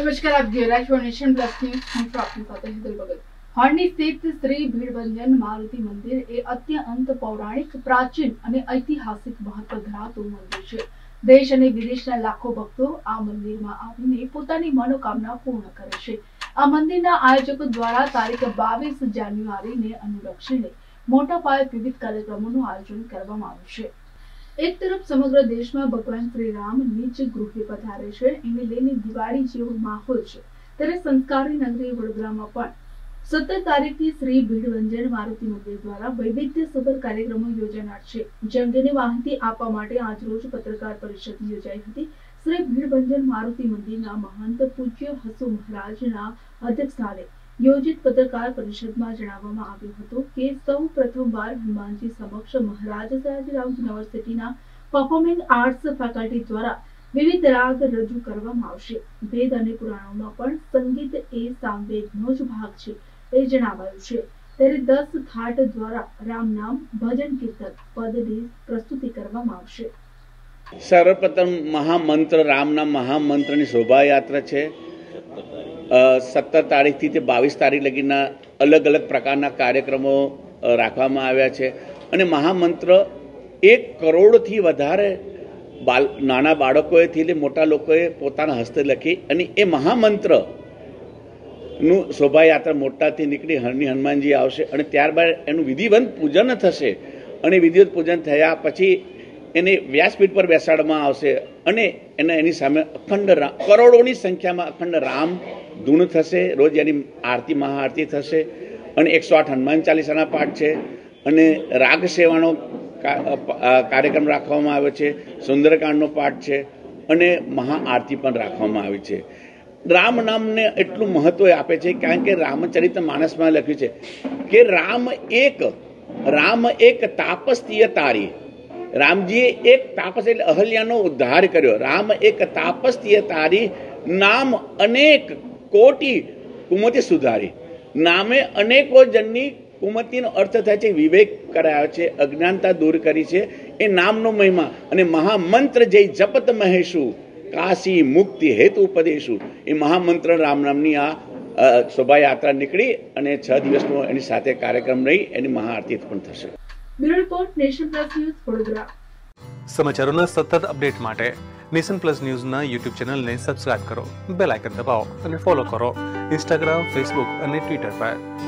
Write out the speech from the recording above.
નમસ્કાર, આપ જોઈ રહ્યા છો નેશન પ્લસ ન્યૂઝ. હું છું આપની સાથે હેતલ ભગત. હરણી સ્થિત શ્રી ભીડભંજન મારુતિ મંદિર એ અત્યંત પૌરાણિક, પ્રાચીન અને ઐતિહાસિક મહત્વ ધરાવતું મંદિર છે. દેશ અને વિદેશના લાખો ભક્તો આ મંદિરમાં આવીને પોતાની મનોકામના પૂર્ણ કરે છે. આ મંદિરના આયોજકો દ્વારા તારીખ 22 જાન્યુઆરીને અનુલક્ષીને મોટા પાયે વિવિધ કાર્યક્રમોનું આયોજન કરવામાં આવ્યું છે. એક તરફ સમગ્ર દેશમાં ભગવાન શ્રી રામ નિજ ગૃહે પધારે છે, એને લઈને દિવાળી જેવો માહોલ છે, ત્યારે સંસ્કારી નગરી વડોદરામાં પણ 17 તારીખથી શ્રી ભીડભંજન મારુતિ મંદિર દ્વારા વૈવિધ્યસભર કાર્યક્રમો યોજાનાર છે. જે અંગેની માહિતી આપવા માટે આજરોજ પત્રકાર પરિષદ યોજાઈ હતી. શ્રી ભીડભંજન મારુતિ મંદિરના મહંત પૂજ્ય હસુ મહારાજના અધ્યક્ષસ્થાને યોજિત પત્રકાર પરિષદમાં જણાવવામાં આવ્યું હતું કે સૌ પ્રથમવાર હનુમાનજી સમક્ષ મહારાજ સયાજીરાવ યુનિવર્સિટીના પરફોર્મિંગ આર્ટ્સ ફેકલ્ટી દ્વારા વિવિધ રાગ રજૂ કરવામાં આવશે. વેદ અને પુરાણોમાં પણ સંગીત એ સામવેદનો જ ભાગ છે એ જણાવાયું છે. ત્યારે 10 થાટ દ્વારા રામ નામ, ભજન, કીર્તન, પદની પ્રસ્તુતિ કરવામાં આવશે. સર્વપ્રથમ મહામંત્ર રામના મહામંત્રની શોભાયાત્રા છે. 17 તારીખથી તે 22 તારીખ લગીના અલગ અલગ પ્રકારના કાર્યક્રમો રાખવામાં આવ્યા છે. અને મહામંત્ર 1 કરોડથી વધારે નાના બાળકોએથી લઈ મોટા લોકોએ પોતાના હસ્તે લખી અને એ મહામંત્રનું શોભાયાત્રા મોટાથી નીકળી હરણી હનુમાનજી આવશે અને ત્યારબાદ એનું વિધિવત પૂજન થશે. અને વિધિવત પૂજન થયા પછી એને વ્યાસપીઠ પર બેસાડવામાં આવશે અને એની સામે અખંડ કરોડોની સંખ્યામાં અખંડ રામ ધૂન થશે. રોજ એની આરતી મહાઆરતી થશે અને 108 હનુમાન ચાલીસાના પાઠ છે અને રાગ સેવાનો કાર્યક્રમ રાખવામાં આવ્યો છે. સુંદરકાંડનો પાઠ છે અને મહાઆરતી પણ રાખવામાં આવી છે. રામ નામને એટલું મહત્વ આપે છે કારણ કે રામચરિત માનસમાં લખ્યું છે કે રામ એક તાપસ્તીય તારી. રામજીએ એક તાપસ એટલે અહલ્યાનો ઉદ્ધાર કર્યો. રામ એક તાપસ્તીય તારી, નામ અનેક કોટી કુમતિ સુધારી. નામે અનેકો જનની કુમતિનો અર્થ થાય છે વિવેક કરાયો છે, અજ્ઞાનતા દૂર કરી છે. એ નામનો મહિમા અને મહામંત્ર જય જપત મહેશુ કાશી મુક્તિ હેતુ ઉપદેશુ. એ મહામંત્ર રામ નામની આ શોભાયાત્રા નીકળી અને 6 દિવસનો એની સાથે કાર્યક્રમ રહી એની મહાઆરતી પણ થશે. Bureau report, Nation Plus News, Vadodara. સમાચારોના સતત અપડેટ માટે નેશન પ્લસ ન્યૂઝના યુટ્યુબ ચેનલને સબસ્ક્રાઇબ કરો, બેલ આઇકન દબાવો અને ફોલો કરો ઇન્સ્ટાગ્રામ, ફેસબુક અને ટ્વિટર પર.